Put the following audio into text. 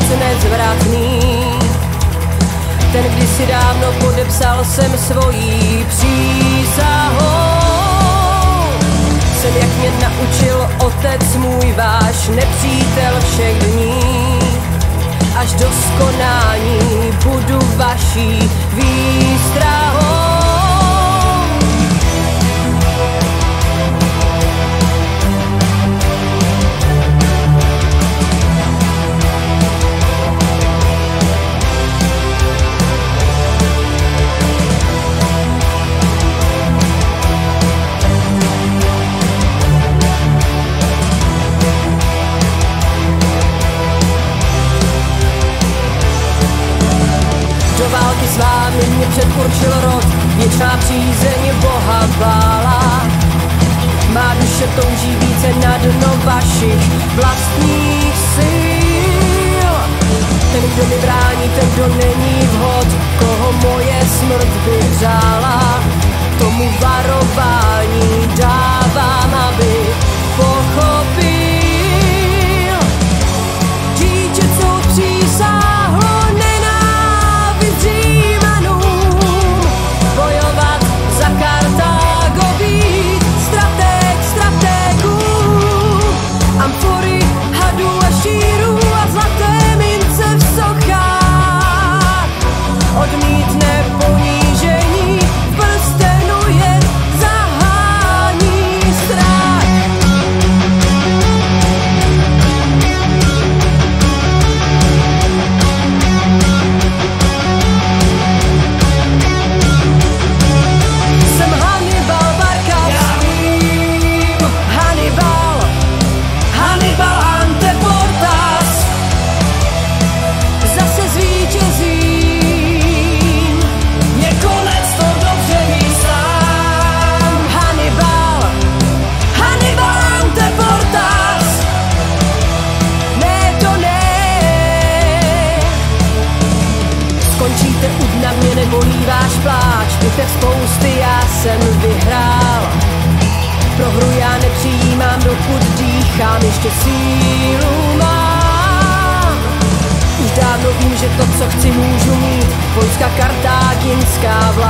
nezvratný. Ten kdysi dávno podepsal jsem svojí přísahou. Jsem, jak mě naučil otec můj, váš nepřítel všech dní. Až do skonání budu vaší výstrahou. Do války s vámi mě předurčil rod, věčná přízeň Boha bála. Má duše touží více na dno vašich vlastních sil. Ten, kdo mi brání, ten, kdo není vhod, koho moje smrt by řála. Tomu varování dávám, aby pochopil. Dítě, co přísáhlo bojovat za Kartágo, být stratégů, amfory, hadů a šírů a zlaté mince v sochách. Odmítne ponížení, v prstenu je zahání strach. Skončíte u dna, mě nebolí váš pláč, bitev spousty já jsem vyhrál. Prohru já nepřijímám, dokud dýchám, ještě sílu mám. Už dávno vím, že to, co chci, můžu mít, vojska kartáginská vláda.